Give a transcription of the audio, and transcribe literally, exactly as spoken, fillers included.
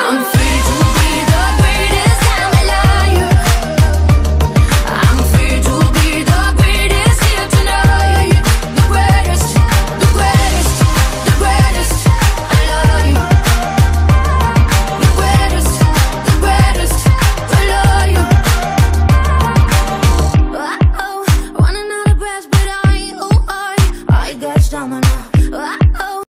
I'm free to be the greatest, I'm a liar. I'm free to be the greatest here tonight. The greatest, the greatest, the greatest, I love you. The greatest, the greatest, I love you. Uh-oh, running out of breath, but I, oh I, I got stamina. Uh-oh.